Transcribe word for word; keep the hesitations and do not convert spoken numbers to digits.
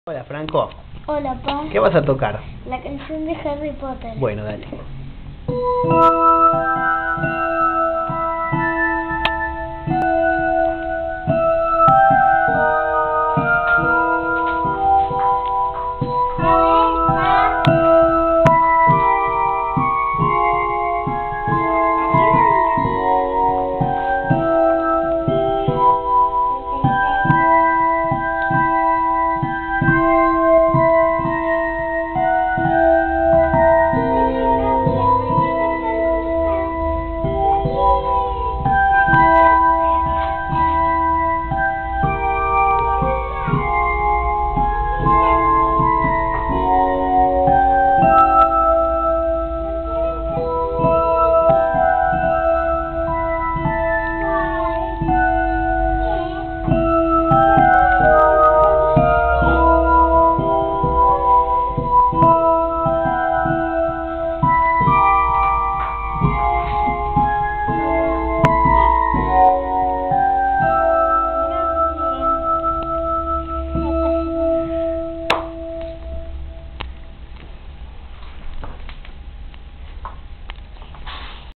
Hola Franco, Hola, pa. ¿qué vas a tocar? La canción de Harry Potter. Bueno, dale.